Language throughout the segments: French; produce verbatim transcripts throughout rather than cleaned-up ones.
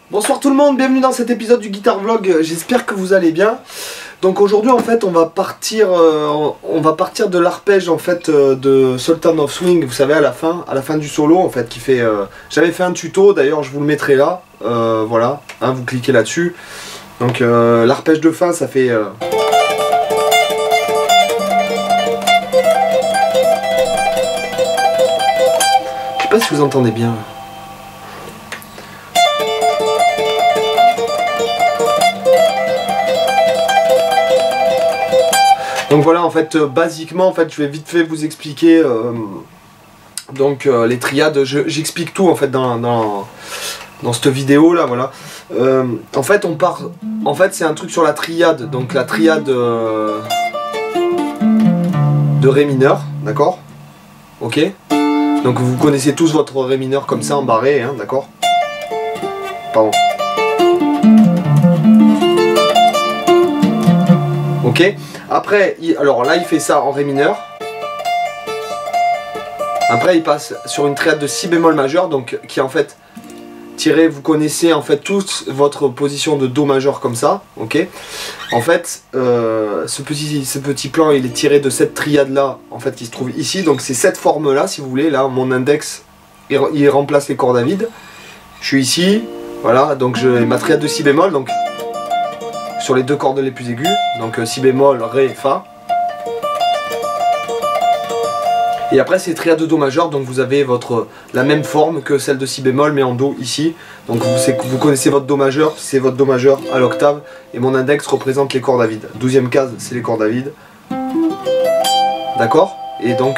Bonsoir tout le monde, bienvenue dans cet épisode du Guitar Vlog, j'espère que vous allez bien. Donc aujourd'hui en fait on va partir euh, on va partir de l'arpège en fait euh, de Sultan of Swing, vous savez à la fin, à la fin du solo en fait qui fait euh, j'avais fait un tuto, d'ailleurs je vous le mettrai là, euh, voilà, hein, vous cliquez là-dessus. Donc euh, l'arpège de fin ça fait euh... je sais pas si vous entendez bien. Donc voilà, en fait, euh, basiquement, en fait, je vais vite fait vous expliquer euh, donc euh, les triades. J'explique tout en fait dans, dans, dans cette vidéo là, voilà. Euh, en fait, on part. En fait, c'est un truc sur la triade, donc la triade euh, de Ré mineur, d'accord? Ok. Donc vous connaissez tous votre Ré mineur comme ça en barré, hein, d'accord? Pardon. Ok. Après, il, alors là il fait ça en Ré mineur. Après il passe sur une triade de Si bémol majeur, donc qui est en fait tiré, vous connaissez en fait tous votre position de Do majeur comme ça, ok. En fait, euh, ce, petit, ce petit plan il est tiré de cette triade là, en fait qui se trouve ici, donc c'est cette forme là si vous voulez, là mon index il, il remplace les cordes à vide. Je suis ici, voilà, donc j'ai ma triade de Si bémol, donc sur les deux cordes les plus aiguës, donc euh, Si bémol, Ré, Fa. Et après c'est triade de Do majeur, donc vous avez votre, la même forme que celle de Si bémol mais en Do ici. Donc vous, vous connaissez votre Do majeur, c'est votre Do majeur à l'octave, et mon index représente les cordes à vide. Douzième case c'est les cordes à vide. D'accord? Et donc...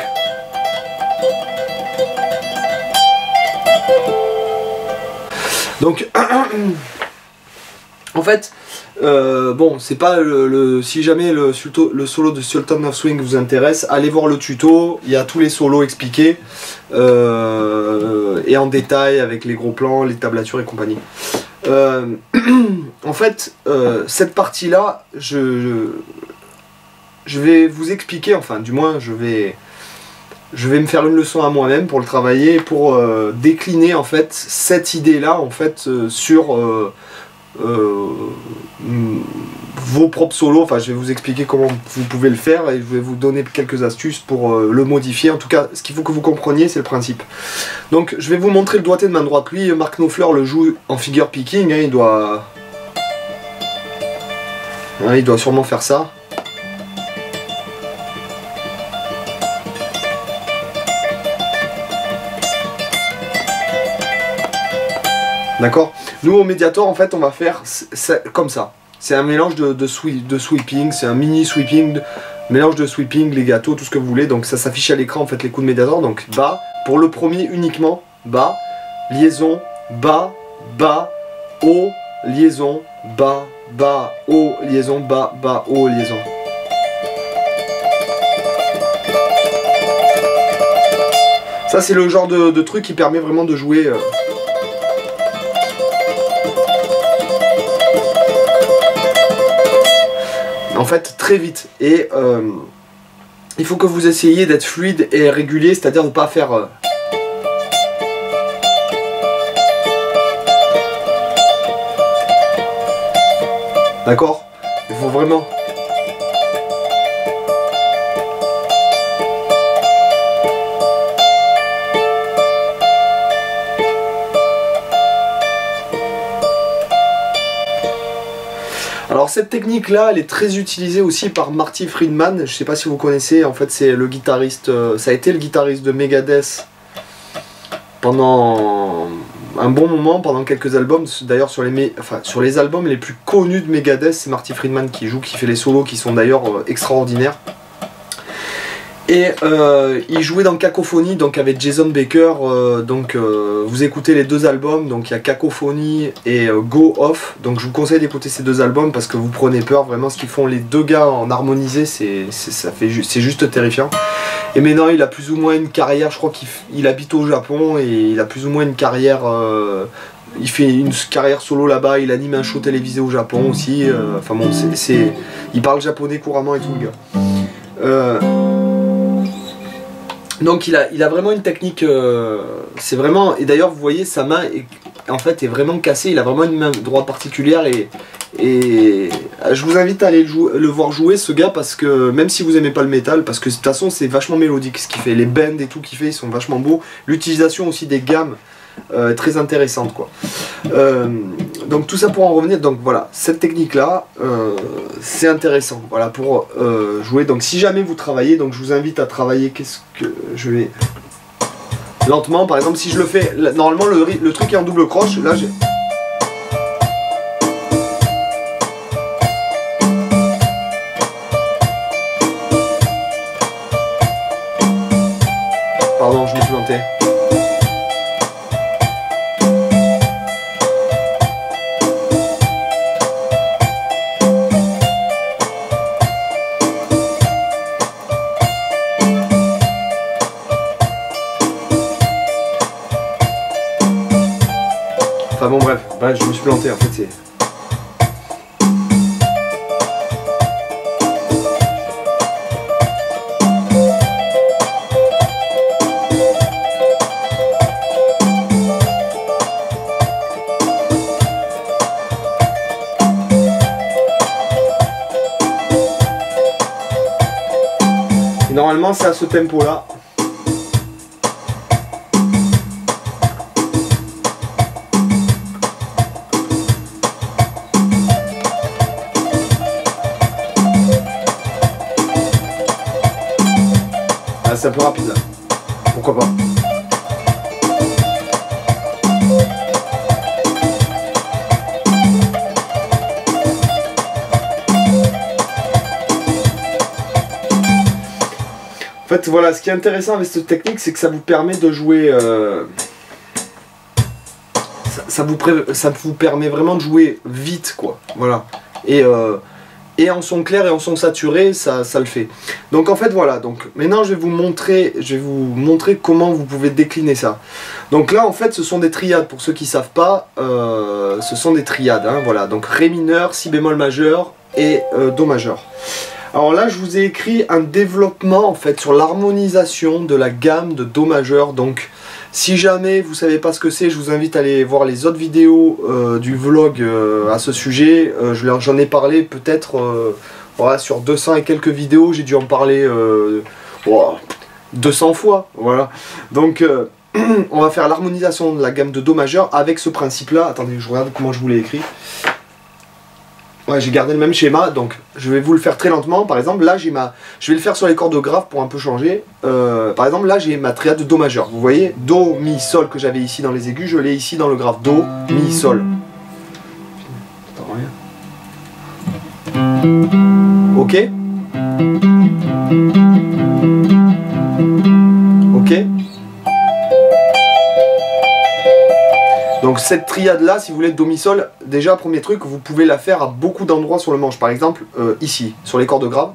Donc... En fait, euh, bon, c'est pas le, le... Si jamais le, le solo de Sultan of Swing vous intéresse, allez voir le tuto, il y a tous les solos expliqués, euh, et en détail, avec les gros plans, les tablatures et compagnie. Euh, en fait, euh, cette partie-là, je, je, je vais vous expliquer, enfin, du moins, je vais... Je vais me faire une leçon à moi-même pour le travailler, pour euh, décliner, en fait, cette idée-là, en fait, euh, sur... Euh, Euh, vos propres solos. Enfin je vais vous expliquer comment vous pouvez le faire et je vais vous donner quelques astuces pour euh, le modifier. En tout cas ce qu'il faut que vous compreniez c'est le principe. Donc je vais vous montrer le doigté de main droite. Lui Mark Knopfler le joue en figure picking, hein, il doit hein, il doit sûrement faire ça. D'accord. Nous au Mediator en fait on va faire comme ça. C'est un mélange de, de, sweep, de sweeping, c'est un mini sweeping, de, mélange de sweeping, legato, tout ce que vous voulez. Donc ça s'affiche à l'écran en fait les coups de Mediator. Donc bas, pour le premier uniquement, bas, liaison, bas, bas, haut, liaison, bas, bas, haut, liaison, bas, bas, haut, liaison. Ça c'est le genre de, de truc qui permet vraiment de jouer... Euh, en fait très vite, et euh, il faut que vous essayiez d'être fluide et régulier, c'est-à-dire de ne pas faire euh... d'accord, il faut vraiment Alors cette technique là elle est très utilisée aussi par Marty Friedman, je sais pas si vous connaissez, en fait c'est le guitariste, euh, ça a été le guitariste de Megadeth pendant un bon moment, pendant quelques albums, d'ailleurs sur les, enfin, sur les albums les plus connus de Megadeth c'est Marty Friedman qui joue, qui fait les solos qui sont d'ailleurs euh, extraordinaires. Et euh, il jouait dans Cacophonie, donc avec Jason Baker, euh, donc euh, vous écoutez les deux albums, donc il y a Cacophonie et euh, Go Off, donc je vous conseille d'écouter ces deux albums parce que vous prenez peur, vraiment ce qu'ils font les deux gars en harmonisé, c'est c'est juste terrifiant. Et maintenant il a plus ou moins une carrière, je crois qu'il il habite au Japon et il a plus ou moins une carrière, euh, il fait une carrière solo là-bas, il anime un show télévisé au Japon aussi, euh, enfin bon, c'est, il parle japonais couramment et tout le gars. Euh, Donc il a, il a vraiment une technique, euh, c'est vraiment, et d'ailleurs vous voyez sa main est en fait est vraiment cassé, il a vraiment une main droite particulière et, et je vous invite à aller le, jouer, le voir jouer ce gars parce que même si vous aimez pas le métal, parce que de toute façon c'est vachement mélodique ce qu'il fait, les bends et tout qu'il fait ils sont vachement beaux, l'utilisation aussi des gammes euh, est très intéressante quoi. Euh, donc tout ça pour en revenir, donc voilà, cette technique là euh, c'est intéressant, voilà pour euh, jouer, donc si jamais vous travaillez, donc je vous invite à travailler, qu'est-ce que je vais... lentement, par exemple, si je le fais, normalement le, le truc est en double croche, là j'ai... Pardon, je me suis planté. Enfin bon bref, bref, je me suis planté en fait c'est... Et normalement c'est à ce tempo là. C'est un peu rapide là, pourquoi pas. En fait voilà, ce qui est intéressant avec cette technique c'est que ça vous permet de jouer euh, ça, ça, vous ça vous permet vraiment de jouer vite quoi, voilà. Et euh, Et en son clair et en son saturé, ça, ça le fait. Donc en fait voilà, donc maintenant je vais vous montrer, je vais vous montrer comment vous pouvez décliner ça. Donc là en fait ce sont des triades, pour ceux qui ne savent pas, euh, ce sont des triades, hein, voilà. Donc Ré mineur, Si bémol majeur et euh, Do majeur. Alors là je vous ai écrit un développement en fait sur l'harmonisation de la gamme de Do majeur, donc si jamais vous ne savez pas ce que c'est, je vous invite à aller voir les autres vidéos euh, du vlog euh, à ce sujet. Euh, J'en ai parlé peut-être euh, voilà, sur deux cents et quelques vidéos, j'ai dû en parler euh, oh, deux cents fois. Voilà. Donc euh, on va faire l'harmonisation de la gamme de Do majeur avec ce principe-là. Attendez, je regarde comment je vous l'ai écrit. Ouais, j'ai gardé le même schéma, donc je vais vous le faire très lentement. Par exemple, là, j'ai ma, je vais le faire sur les cordes graves pour un peu changer. Euh, par exemple, là, j'ai ma triade de Do majeur. Vous voyez, Do, Mi, Sol que j'avais ici dans les aigus, je l'ai ici dans le grave. Do, Mi, Sol. Attends, rien. Ok. Ok. Donc cette triade là, si vous voulez, Do, Mi, Sol, déjà premier truc, vous pouvez la faire à beaucoup d'endroits sur le manche. Par exemple, euh, ici, sur les cordes graves.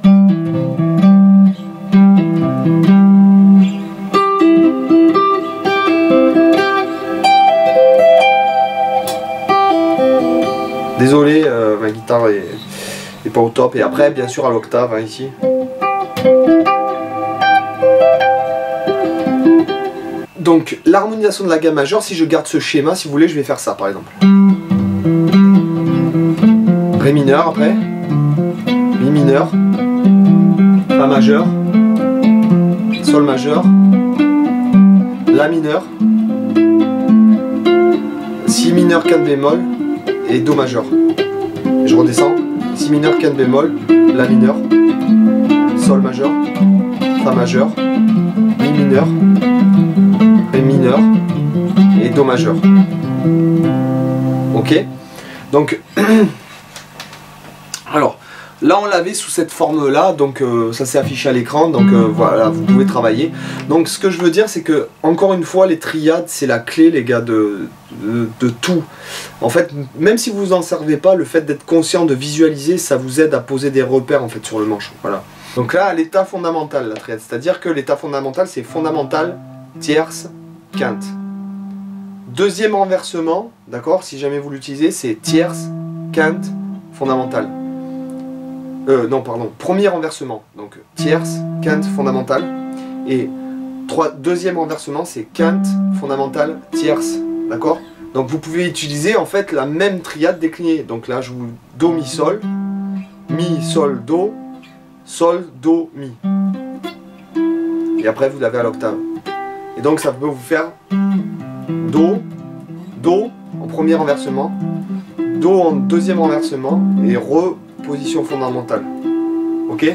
Désolé, euh, ma guitare est, est pas au top. Et après, bien sûr, à l'octave, hein, ici. Donc l'harmonisation de la gamme majeure, si je garde ce schéma, si vous voulez, je vais faire ça par exemple. Ré mineur après, Mi mineur, Fa majeur, Sol majeur, La mineur, Si mineur, quatre bémol et Do majeur. Je redescends, Si mineur, quatre bémol, La mineur, Sol majeur, Fa majeur, Mi mineur, Ré mineur et Do majeur. Ok. Donc alors là on l'avait sous cette forme là, donc euh, ça s'est affiché à l'écran, donc euh, voilà, vous pouvez travailler. Donc ce que je veux dire c'est que encore une fois les triades c'est la clé les gars de, de, de tout. En fait même si vous en servez pas, le fait d'être conscient, de visualiser, ça vous aide à poser des repères en fait sur le manche. Voilà. Donc là l'état fondamental la triade, c'est à dire que l'état fondamental c'est fondamental, tierce, quinte. Deuxième renversement, d'accord, si jamais vous l'utilisez, c'est tierce, quinte, fondamentale. Euh, non, pardon, premier renversement, donc tierce, quinte, fondamentale. Et trois, deuxième renversement, c'est quinte, fondamentale, tierce, d'accord. Donc vous pouvez utiliser en fait la même triade déclinée. Donc là je vous Do, Mi, Sol, Mi, Sol, Do, Sol, Do, Mi. Et après vous l'avez à l'octave. Et donc ça peut vous faire Do, Do en premier renversement, Do en deuxième renversement et Re, position fondamentale. Ok?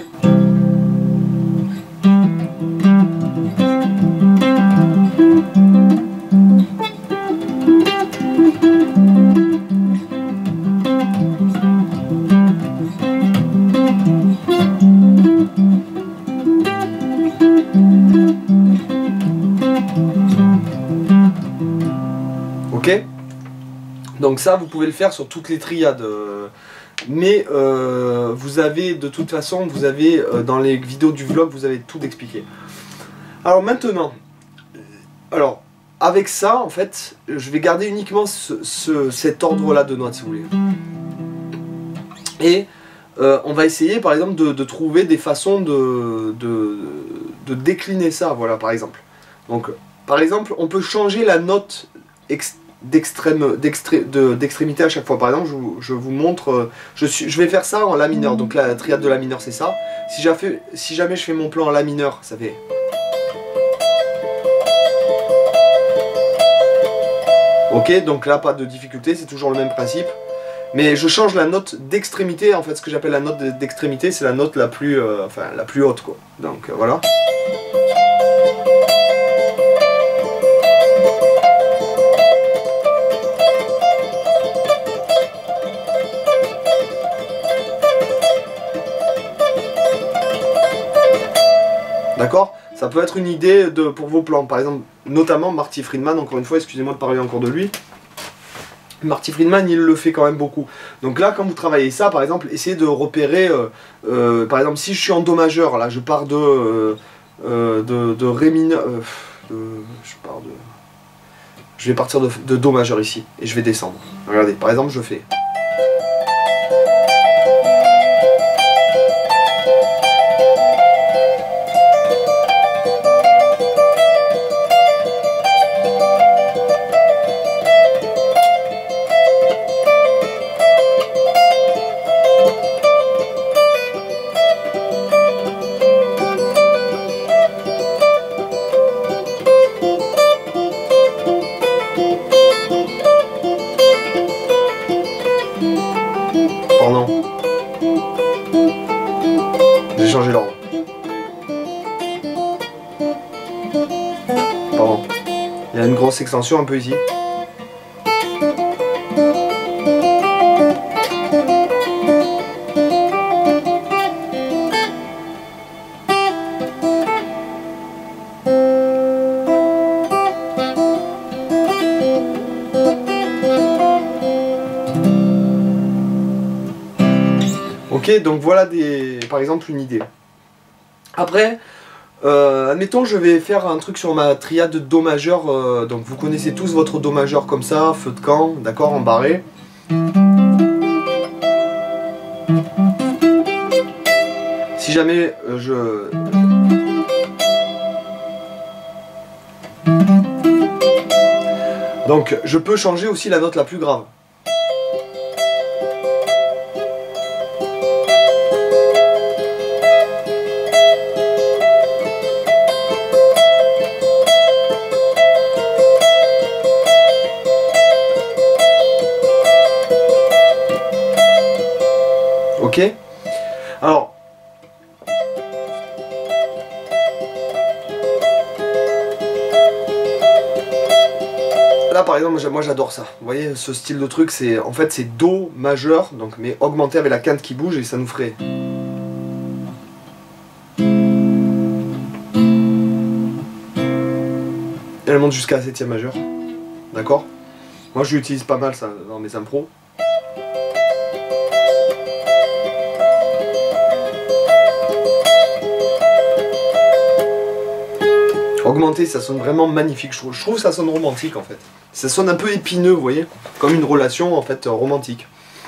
Ok? Donc ça, vous pouvez le faire sur toutes les triades. Euh, mais euh, vous avez, de toute façon, vous avez, euh, dans les vidéos du vlog, vous avez tout expliqué. Alors maintenant, alors, avec ça, en fait, je vais garder uniquement ce, ce, cet ordre-là de notes, si vous voulez. Et euh, on va essayer, par exemple, de, de trouver des façons de, de, de décliner ça, voilà, par exemple. Donc, par exemple, on peut changer la note d'extrême d'extrémité à chaque fois. Par exemple, je vous, je vous montre, je, suis, je vais faire ça en La mineur. Donc la triade de La mineur, c'est ça. Si, fait, si jamais je fais mon plan en La mineur, ça fait... Ok, donc là, pas de difficulté, c'est toujours le même principe. Mais je change la note d'extrémité. En fait, ce que j'appelle la note d'extrémité, c'est la note la plus, euh, enfin, la plus haute, quoi. Donc euh, voilà. D'accord? Ça peut être une idée de, pour vos plans. Par exemple, notamment Marty Friedman, encore une fois, excusez-moi de parler encore de lui. Marty Friedman, il le fait quand même beaucoup. Donc là, quand vous travaillez ça, par exemple, essayez de repérer, euh, euh, par exemple, si je suis en Do majeur, là, je pars de, euh, euh, de, de Ré mineur, euh, de, je pars de, je vais partir de, de Do majeur ici, et je vais descendre. Regardez, par exemple, je fais... Pardon. J'ai changé l'ordre. Pardon. Il y a une grosse extension un peu ici. Ok, donc voilà des, par exemple une idée. Après, euh, admettons je vais faire un truc sur ma triade de Do majeur. Euh, donc vous connaissez tous votre Do majeur comme ça, feu de camp, d'accord, en barré. Si jamais euh, je... Donc je peux changer aussi la note la plus grave. Ok? Alors, là par exemple, moi j'adore ça. Vous voyez, ce style de truc, c'est en fait c'est Do majeur, donc mais augmenté avec la quinte qui bouge et ça nous ferait. Elle monte jusqu'à la septième majeure. D'accord? Moi je l'utilise pas mal ça dans mes impros. Augmenté, ça sonne vraiment magnifique, je trouve. Je trouve que ça sonne romantique en fait. Ça sonne un peu épineux, vous voyez, comme une relation en fait romantique.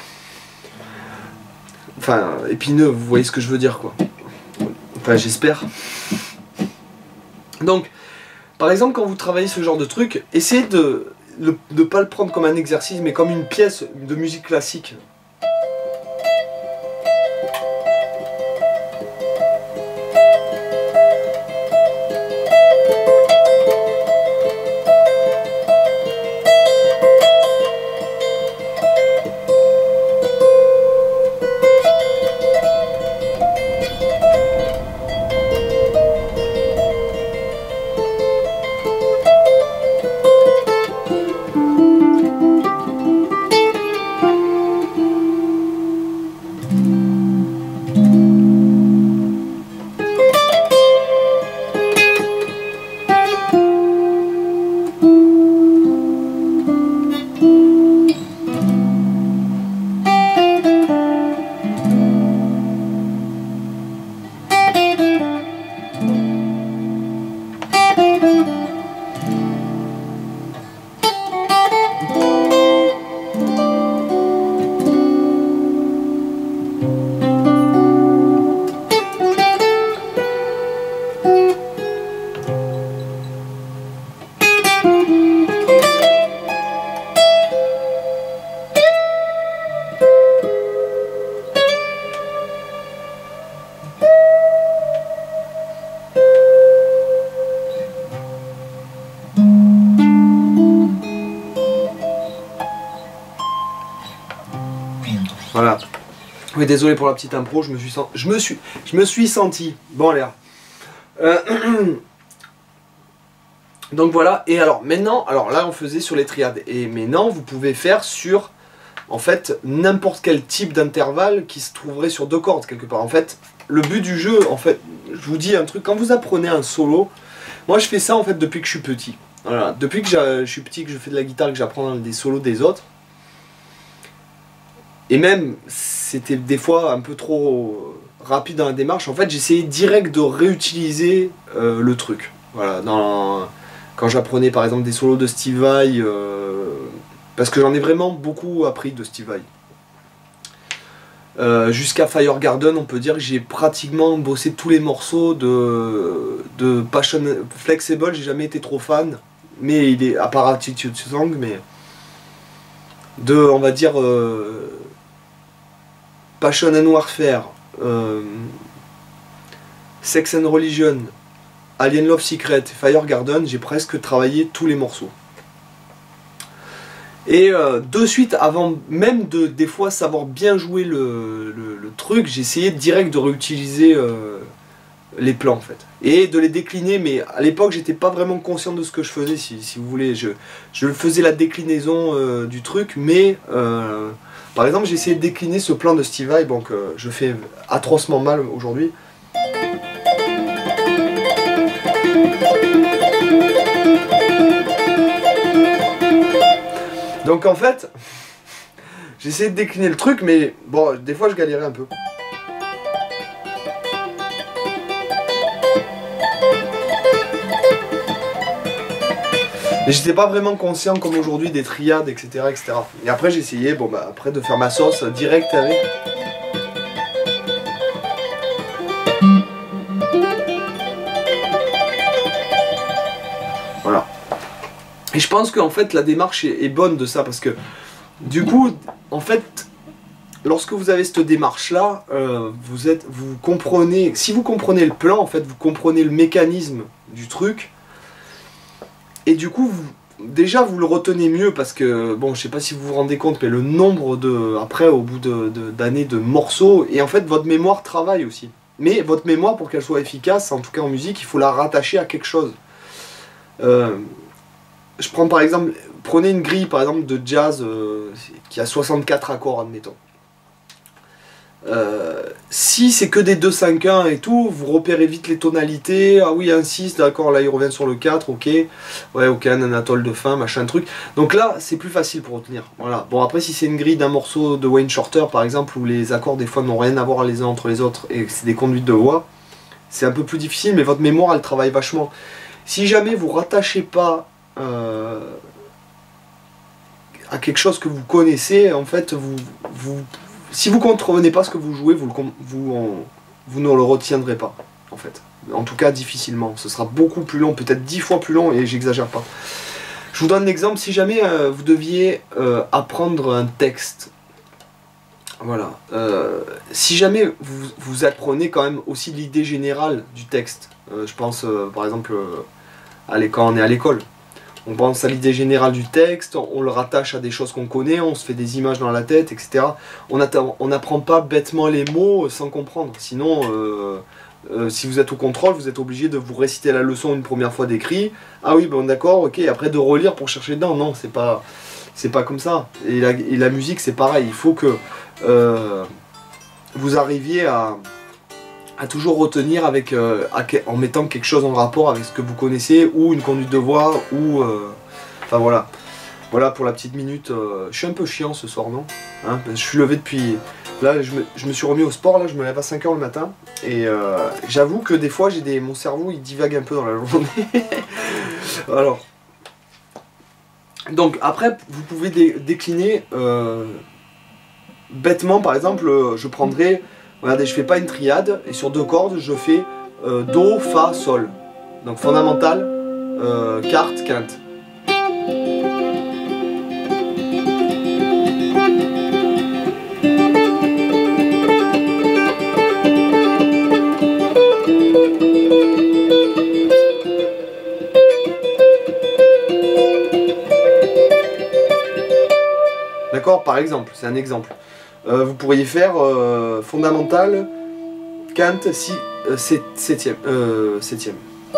Enfin, épineux, vous voyez ce que je veux dire quoi. Enfin, j'espère. Donc, par exemple, quand vous travaillez ce genre de truc, essayez de... ne pas le prendre comme un exercice, mais comme une pièce de musique classique. Voilà. Oui, désolé pour la petite impro, je me suis senti, je me suis, je me suis senti. Bon, l'air. Euh, donc voilà. Et alors maintenant, alors là on faisait sur les triades. Et maintenant vous pouvez faire sur, en fait, n'importe quel type d'intervalle qui se trouverait sur deux cordes quelque part. En fait, le but du jeu, en fait, je vous dis un truc. Quand vous apprenez un solo, moi je fais ça en fait depuis que je suis petit. Voilà. Depuis que je suis petit, que je fais de la guitare, que j'apprends des solos des autres. Et même, c'était des fois un peu trop rapide dans la démarche. En fait, j'essayais direct de réutiliser euh, le truc. Voilà, dans, quand j'apprenais par exemple des solos de Steve Vai, euh, parce que j'en ai vraiment beaucoup appris de Steve Vai. Euh, Jusqu'à Fire Garden, on peut dire que j'ai pratiquement bossé tous les morceaux de, de Passion Flexible. J'ai jamais été trop fan, mais il est à part Attitude Song, mais de, on va dire. Euh, Passion and Warfare, euh, Sex and Religion, Alien Love Secret, Fire Garden, j'ai presque travaillé tous les morceaux. Et euh, de suite, avant même de des fois savoir bien jouer le, le, le truc, j'essayais direct de réutiliser euh, les plans en fait. Et de les décliner, mais à l'époque j'étais pas vraiment conscient de ce que je faisais, si, si vous voulez. Je, je faisais la déclinaison euh, du truc, mais... Euh, par exemple, j'ai essayé de décliner ce plan de Steve Vai, donc euh, je fais atrocement mal aujourd'hui. Donc en fait, j'ai essayé de décliner le truc, mais bon, des fois je galérais un peu. Mais j'étais pas vraiment conscient comme aujourd'hui des triades, et cetera, et cetera. Et après j'ai essayé, bon bah après de faire ma sauce direct avec. Voilà. Et je pense qu'en fait la démarche est, est bonne de ça parce que du coup, en fait, lorsque vous avez cette démarche là, euh, vous êtes, vous comprenez, si vous comprenez le plan, en fait, vous comprenez le mécanisme du truc. Et du coup, vous, déjà vous le retenez mieux parce que, bon, je sais pas si vous vous rendez compte, mais le nombre de, après, au bout de, de, d'années de morceaux, et en fait, votre mémoire travaille aussi. Mais votre mémoire, pour qu'elle soit efficace, en tout cas en musique, il faut la rattacher à quelque chose. Euh, je prends par exemple, prenez une grille par exemple de jazz euh, qui a soixante-quatre accords, admettons. Euh, si c'est que des deux cinq un et tout, vous repérez vite les tonalités. Ah oui, un six, d'accord, là il revient sur le quatre, ok. Ouais, ok, un Anatole de fin, machin truc. Donc là, c'est plus facile pour retenir. Voilà. Bon, après, si c'est une grille d'un morceau de Wayne Shorter par exemple, où les accords des fois n'ont rien à voir les uns entre les autres et c'est des conduites de voix, c'est un peu plus difficile, mais votre mémoire elle travaille vachement. Si jamais vous rattachez pas euh, à quelque chose que vous connaissez, en fait, vous. vous Si vous ne comprenez pas ce que vous jouez, vous, le, vous, on, vous ne le retiendrez pas, en fait. En tout cas, difficilement. Ce sera beaucoup plus long, peut-être dix fois plus long, et j'exagère pas. Je Je vous donne l'exemple, si jamais euh, vous deviez euh, apprendre un texte, voilà, euh, si jamais vous, vous apprenez quand même aussi l'idée générale du texte, euh, je pense euh, par exemple euh, allez, quand on est à l'école, on pense à l'idée générale du texte, on le rattache à des choses qu'on connaît, on se fait des images dans la tête, et cetera. On n'apprend pas bêtement les mots sans comprendre, sinon euh, euh, si vous êtes au contrôle, vous êtes obligé de vous réciter la leçon une première fois d'écrit, ah oui bon d'accord, ok, après de relire pour chercher dedans, non c'est pas, c'est pas comme ça. Et la, et la musique c'est pareil, il faut que euh, vous arriviez à, à toujours retenir avec, euh, à, en mettant quelque chose en rapport avec ce que vous connaissez, ou une conduite de voix, ou... Euh, enfin voilà. Voilà pour la petite minute. Euh, je suis un peu chiant ce soir, non hein, je suis levé depuis... Là, je me, je me suis remis au sport, là, je me lève à cinq heures le matin, et euh, j'avoue que des fois, j'ai des, mon cerveau, il divague un peu dans la journée. Alors... Donc après, vous pouvez dé décliner... Euh, bêtement, par exemple, je prendrais... Regardez, je fais pas une triade, et sur deux cordes, je fais euh, Do, Fa, Sol. Donc fondamental, euh, quarte, quinte. D'accord, par exemple, c'est un exemple. Euh, vous pourriez faire euh, fondamental, quinte, si, euh, septième, euh, septième.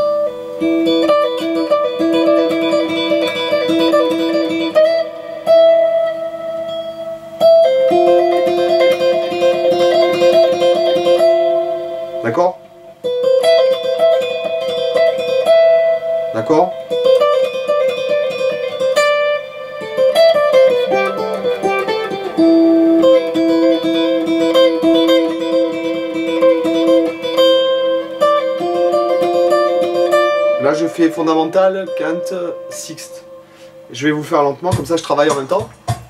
D'accord? D'accord? Là je fais fondamental, quinte, sixte. Je vais vous le faire lentement, comme ça je travaille en même temps.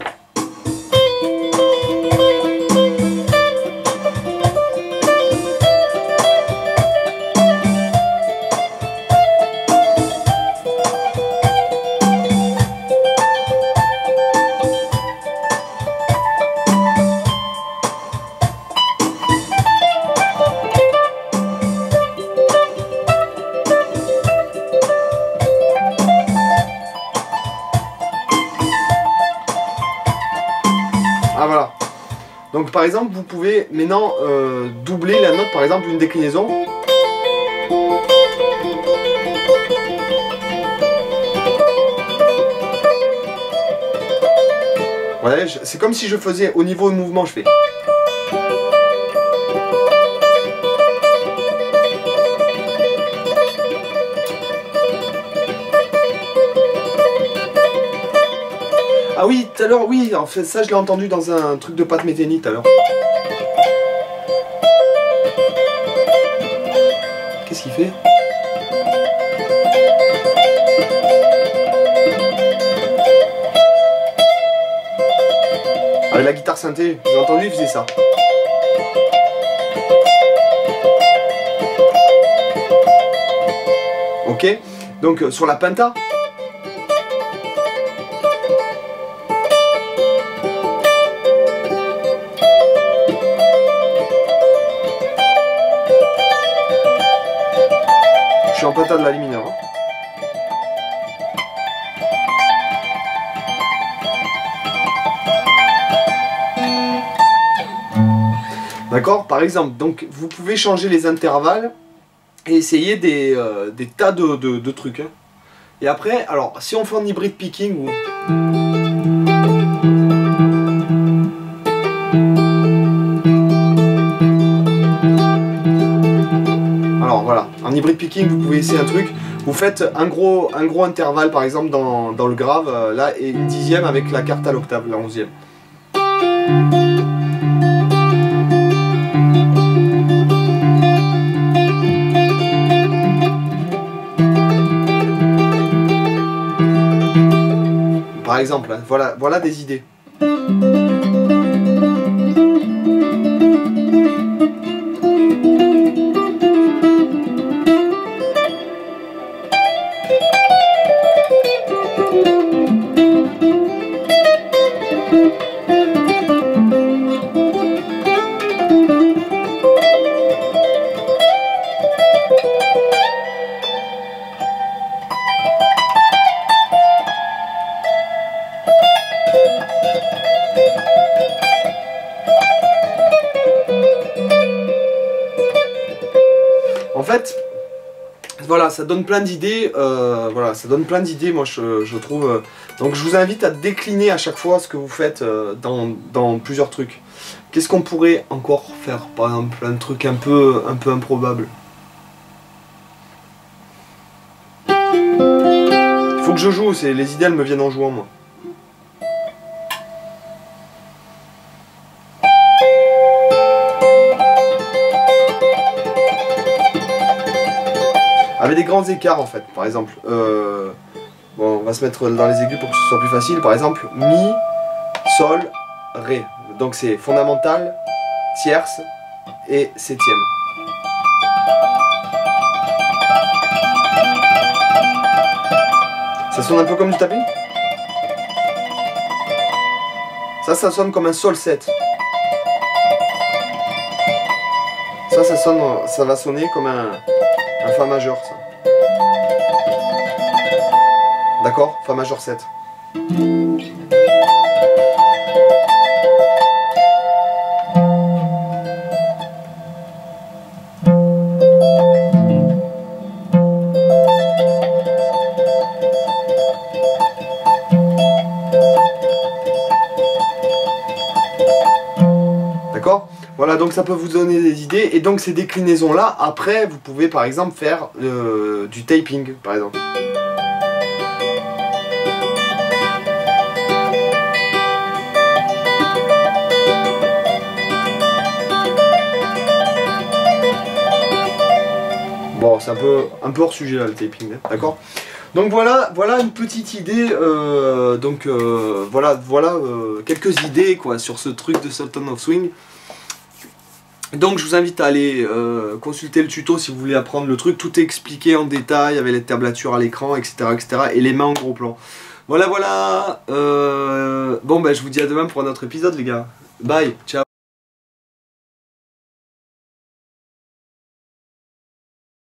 Ah voilà. Donc par exemple, vous pouvez maintenant euh, doubler la note, par exemple une déclinaison. Ouais, c'est comme si je faisais au niveau de mouvement, je fais. Ah oui, tout à l'heure, oui, en fait, ça je l'ai entendu dans un truc de Pat Metheny tout à l'heure. Qu'est-ce qu'il fait? Avec la guitare synthé, j'ai entendu, il faisait ça. Ok, donc sur la penta. Je suis en penta de la mineur. Hein. D'accord? Par exemple, donc vous pouvez changer les intervalles et essayer des, euh, des tas de, de, de trucs. Hein. Et après, alors si on fait un hybride picking ou... Alors voilà, en hybride picking, vous pouvez essayer un truc. Vous faites un gros, un gros intervalle par exemple dans, dans le grave, euh, là, et une dixième avec la quarte à l'octave, la onzième. Par exemple, hein, voilà, voilà des idées. voilà, ça donne plein d'idées, euh, voilà, ça donne plein d'idées, moi je, je trouve. Euh, donc je vous invite à décliner à chaque fois ce que vous faites euh, dans, dans plusieurs trucs. Qu'est-ce qu'on pourrait encore faire? Par exemple, un truc un peu, un peu improbable. Il faut que je joue, les idées elles me viennent en jouant moi. Avec des grands écarts en fait, par exemple. Euh, bon, on va se mettre dans les aigus pour que ce soit plus facile. Par exemple, Mi, Sol, Ré. Donc c'est fondamental, tierce et septième. Ça sonne un peu comme du tapping? Ça, ça sonne comme un Sol sept. Ça, ça sonne, ça va sonner comme un... un Fa majeur, ça. D'accord? Fa majeur sept. D'accord? Voilà, donc ça peut vous donner des idées, et donc ces déclinaisons là, après vous pouvez par exemple faire euh, du taping par exemple. Bon, c'est un peu, un peu hors sujet là le taping, hein, d'accord? Donc voilà, voilà une petite idée, euh, donc euh, voilà, voilà euh, quelques idées quoi sur ce truc de Sultan of Swing. Donc je vous invite à aller euh, consulter le tuto si vous voulez apprendre le truc, tout est expliqué en détail avec les tablatures à l'écran, et cetera, et cetera, et les mains en gros plan. Voilà, voilà, euh, bon ben je vous dis à demain pour un autre épisode les gars, bye, ciao.